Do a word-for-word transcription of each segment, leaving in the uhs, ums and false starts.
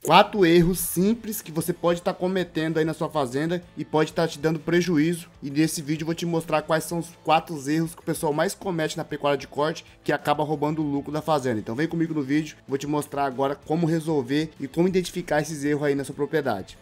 Quatro erros simples que você pode estar cometendo aí na sua fazenda e pode estar te dando prejuízo. E nesse vídeo eu vou te mostrar quais são os quatro erros que o pessoal mais comete na pecuária de corte, que acaba roubando o lucro da fazenda. Então vem comigo no vídeo, vou te mostrar agora como resolver e como identificar esses erros aí na sua propriedade.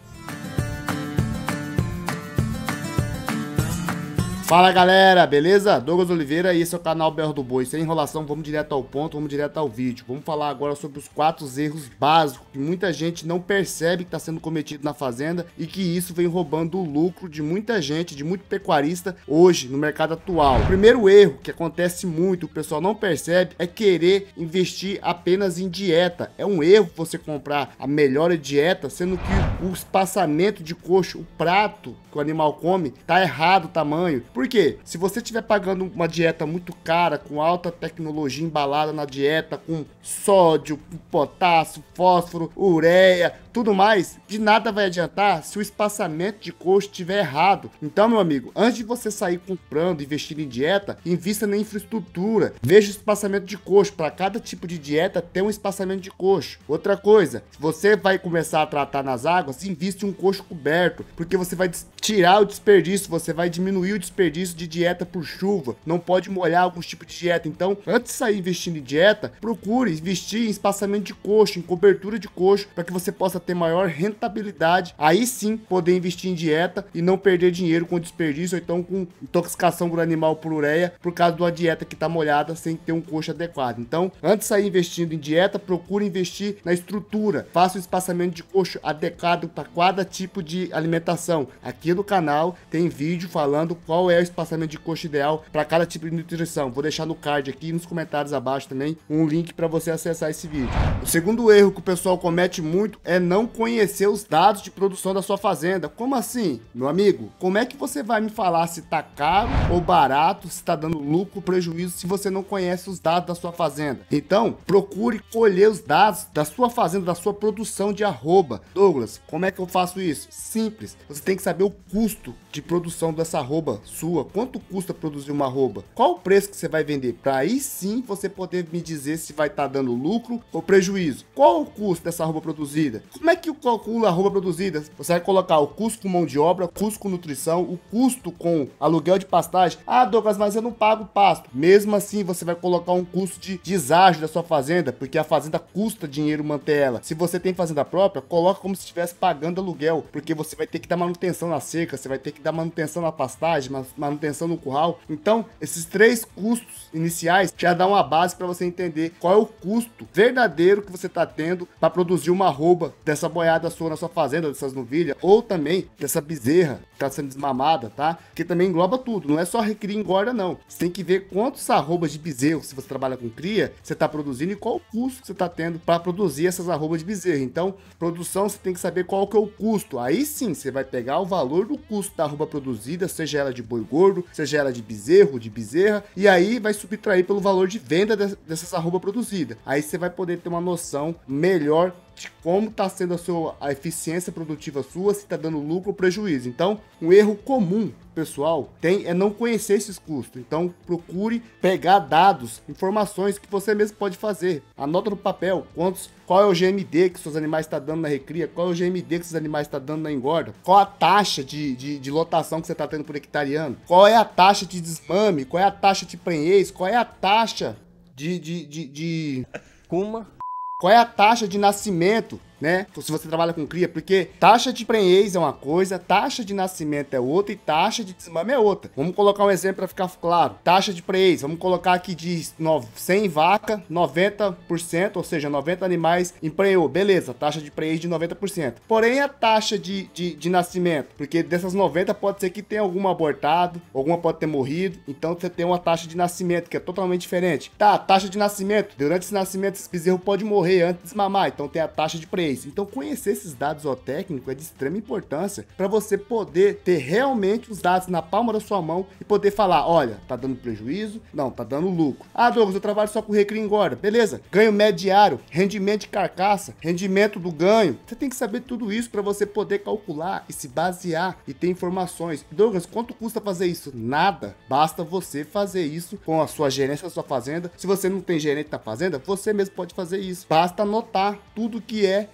Fala galera, beleza? Douglas Oliveira e esse é o canal Berro do Boi. Sem enrolação, vamos direto ao ponto, vamos direto ao vídeo. Vamos falar agora sobre os quatro erros básicos que muita gente não percebe que está sendo cometido na fazenda e que isso vem roubando o lucro de muita gente, de muito pecuarista hoje no mercado atual. O primeiro erro que acontece muito, o pessoal não percebe, é querer investir apenas em dieta. É um erro você comprar a melhor dieta, sendo que o espaçamento de coxo, o prato que o animal come, tá errado o tamanho. Por quê? Se você estiver pagando uma dieta muito cara, com alta tecnologia embalada na dieta, com sódio, potássio, fósforo, ureia, tudo mais, de nada vai adiantar se o espaçamento de coxo estiver errado. Então, meu amigo, antes de você sair comprando, investindo em dieta, invista na infraestrutura. Veja o espaçamento de coxo. Para cada tipo de dieta, tem um espaçamento de coxo. Outra coisa, se você vai começar a tratar nas águas, invista em um coxo coberto, porque você vai tirar o desperdício, você vai diminuir o desperdício de dieta por chuva. Não pode molhar alguns tipos de dieta. Então, antes de sair investindo em dieta, procure investir em espaçamento de coxo, em cobertura de coxo, para que você possa ter maior rentabilidade, aí sim poder investir em dieta e não perder dinheiro com desperdício ou então com intoxicação do animal por ureia por causa de uma dieta que está molhada sem ter um coxo adequado. Então, antes de sair investindo em dieta, procure investir na estrutura, faça o espaçamento de coxo adequado para cada tipo de alimentação. Aqui no canal tem vídeo falando qual é o espaçamento de coxo ideal para cada tipo de nutrição. Vou deixar no card aqui e nos comentários abaixo também um link para você acessar esse vídeo. O segundo erro que o pessoal comete muito é não conhecer os dados de produção da sua fazenda. Como assim? Meu amigo, como é que você vai me falar se tá caro ou barato, se tá dando lucro ou prejuízo se você não conhece os dados da sua fazenda? Então, procure colher os dados da sua fazenda, da sua produção de arroba. Douglas, como é que eu faço isso? Simples. Você tem que saber o custo de produção dessa arroba sua. Quanto custa produzir uma arroba? Qual o preço que você vai vender? Para aí sim você poder me dizer se vai estar dando lucro ou prejuízo. Qual o custo dessa arroba produzida? Como é que eu calculo a arroba produzida? Você vai colocar o custo com mão de obra, custo com nutrição, o custo com aluguel de pastagem. Ah, Douglas, mas eu não pago pasto. Mesmo assim, você vai colocar um custo de deságio da sua fazenda, porque a fazenda custa dinheiro manter ela. Se você tem fazenda própria, coloca como se estivesse pagando aluguel, porque você vai ter que dar manutenção na cerca, você vai ter que dar manutenção na pastagem, manutenção no curral. Então, esses três custos iniciais já dá uma base para você entender qual é o custo verdadeiro que você está tendo para produzir uma arroba dessa boiada sua na sua fazenda, dessas novilhas, ou também dessa bezerra que está sendo desmamada, tá? Que também engloba tudo, não é só recria e engorda, não. Você tem que ver quantos arrobas de bezerro, se você trabalha com cria, você está produzindo e qual o custo que você está tendo para produzir essas arrobas de bezerro. Então, produção, você tem que saber qual que é o custo. Aí sim, você vai pegar o valor do custo da arroba produzida, seja ela de boi gordo, seja ela de bezerro, de bezerra, e aí vai subtrair pelo valor de venda dessas arroba produzida. Aí você vai poder ter uma noção melhor de como está sendo a sua a eficiência produtiva sua, se está dando lucro ou prejuízo. Então, um erro comum, pessoal, tem é não conhecer esses custos. Então, procure pegar dados, informações que você mesmo pode fazer. Anota no papel quantos, qual é o G M D que seus animais estão dando na recria, qual é o G M D que seus animais estão dando na engorda, qual a taxa de, de, de lotação que você está tendo por hectareano, qual é a taxa de desmame, qual é a taxa de prenhez, qual é a taxa de... de, de, de... Cuma. Qual é a taxa de nascimento, né? Se você trabalha com cria, porque taxa de prenhez é uma coisa, taxa de nascimento é outra e taxa de desmame é outra. Vamos colocar um exemplo para ficar claro. Taxa de prenhez, vamos colocar aqui de cem vaca, noventa por cento, ou seja, noventa animais emprenhou. Beleza, taxa de prenhez de noventa por cento. Porém, a taxa de, de, de nascimento, porque dessas noventa pode ser que tenha alguma abortado, alguma pode ter morrido, então você tem uma taxa de nascimento que é totalmente diferente. Tá, taxa de nascimento, durante esse nascimento esse bezerro pode morrer antes de desmamar, então tem a taxa de prenhez. Então, conhecer esses dados zootécnicos é de extrema importância para você poder ter realmente os dados na palma da sua mão e poder falar, olha, tá dando prejuízo? Não, tá dando lucro. Ah, Douglas, eu trabalho só com recria e engorda. Beleza, ganho médio diário, rendimento de carcaça, rendimento do ganho. Você tem que saber tudo isso para você poder calcular e se basear e ter informações. Douglas, quanto custa fazer isso? Nada. Basta você fazer isso com a sua gerência da sua fazenda. Se você não tem gerente da fazenda, você mesmo pode fazer isso. Basta anotar tudo que é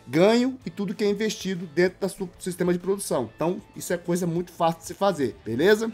ganho e tudo que é investido dentro do seu sistema de produção. Então, isso é coisa muito fácil de se fazer, beleza?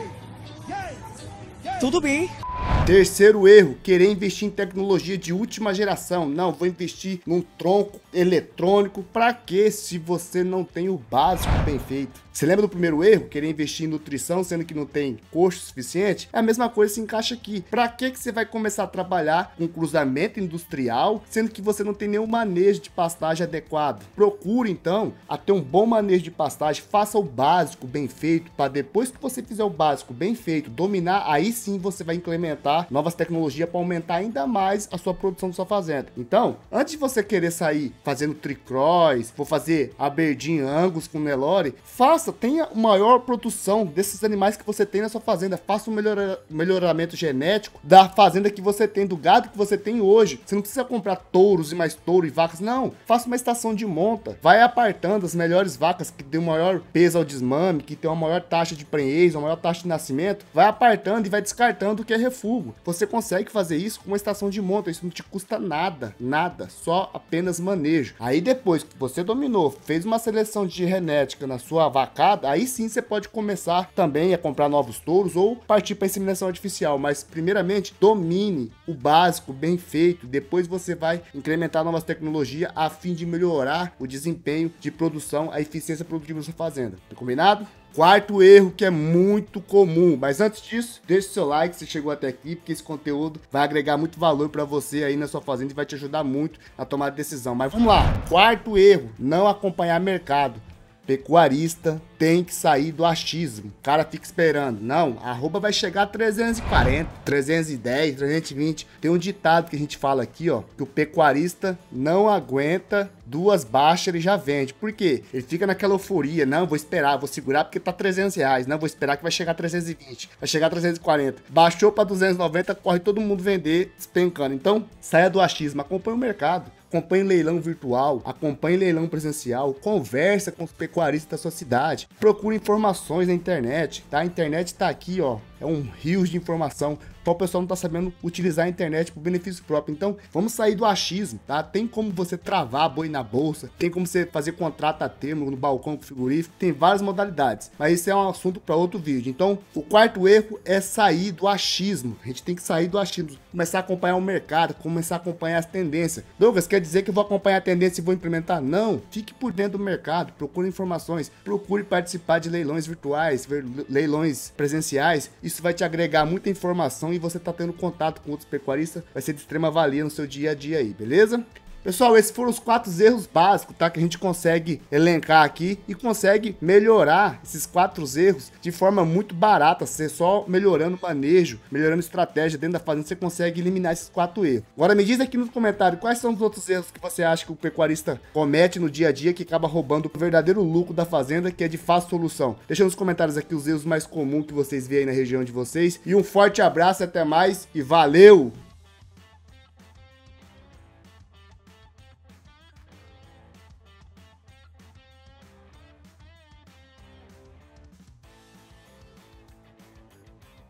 Tudo bem. Terceiro erro, querer investir em tecnologia de última geração. Não, vou investir num tronco eletrônico. Pra quê se você não tem o básico bem feito? Você lembra do primeiro erro? Querer investir em nutrição, sendo que não tem custo suficiente? É a mesma coisa se encaixa aqui. Pra que que você vai começar a trabalhar com cruzamento industrial, sendo que você não tem nenhum manejo de pastagem adequado? Procure, então, a ter um bom manejo de pastagem. Faça o básico bem feito, para depois que você fizer o básico bem feito, dominar, aí sim você vai implementar novas tecnologias para aumentar ainda mais a sua produção da sua fazenda. Então, antes de você querer sair fazendo tricross, vou fazer Aberdeen Angus com Nelore, faça, tenha a maior produção desses animais que você tem na sua fazenda. Faça um melhora, melhoramento genético da fazenda que você tem, do gado que você tem hoje. Você não precisa comprar touros e mais touros e vacas, não. Faça uma estação de monta. Vai apartando as melhores vacas que dêem o maior peso ao desmame, que tem uma maior taxa de prenhez, uma maior taxa de nascimento. Vai apartando e vai descartando o que é refúgio. Você consegue fazer isso com uma estação de monta, isso não te custa nada, nada, só apenas manejo. Aí depois que você dominou, fez uma seleção de genética na sua vacada, aí sim você pode começar também a comprar novos touros ou partir para inseminação artificial, mas primeiramente domine o básico bem feito, depois você vai incrementar novas tecnologias a fim de melhorar o desempenho de produção, a eficiência produtiva da sua fazenda. Tá combinado? Quarto erro que é muito comum, mas antes disso, deixe seu like se chegou até aqui, porque esse conteúdo vai agregar muito valor para você aí na sua fazenda e vai te ajudar muito a tomar decisão. Mas vamos lá, quarto erro, não acompanhar mercado. Pecuarista tem que sair do achismo. O cara fica esperando. Não, a arroba vai chegar a trezentos e quarenta, trezentos e dez, trezentos e vinte. Tem um ditado que a gente fala aqui, ó, que o pecuarista não aguenta duas baixas, ele já vende. Por quê? Ele fica naquela euforia. Não, vou esperar, vou segurar porque tá trezentos reais. Não, vou esperar que vai chegar a trezentos e vinte, vai chegar a trezentos e quarenta. Baixou para duzentos e noventa, corre todo mundo vender despencando. Então, saia do achismo, acompanhe o mercado. Acompanhe leilão virtual, acompanhe leilão presencial, conversa com os pecuaristas da sua cidade, procure informações na internet, tá? A internet tá aqui, ó, é um rio de informação. Então o pessoal não tá sabendo utilizar a internet para benefício próprio. Então vamos sair do achismo, tá? Tem como você travar boi na bolsa, tem como você fazer contrato a termo no balcão com frigorífico, tem várias modalidades. Mas isso é um assunto para outro vídeo. Então o quarto erro é sair do achismo. A gente tem que sair do achismo, começar a acompanhar o mercado, começar a acompanhar as tendências. Douglas, quer dizer que eu vou acompanhar a tendência e vou implementar? Não, fique por dentro do mercado, procure informações, procure participar de leilões virtuais, leilões presenciais. Isso vai te agregar muita informação e você tá tendo contato com outros pecuaristas, vai ser de extrema valia no seu dia a dia aí, beleza? Pessoal, esses foram os quatro erros básicos, tá? Que a gente consegue elencar aqui e consegue melhorar esses quatro erros de forma muito barata. Você só melhorando o manejo, melhorando a estratégia dentro da fazenda, você consegue eliminar esses quatro erros. Agora me diz aqui nos comentários quais são os outros erros que você acha que o pecuarista comete no dia a dia que acaba roubando o verdadeiro lucro da fazenda, que é de fácil solução. Deixa nos comentários aqui os erros mais comuns que vocês veem aí na região de vocês. E um forte abraço, até mais e valeu!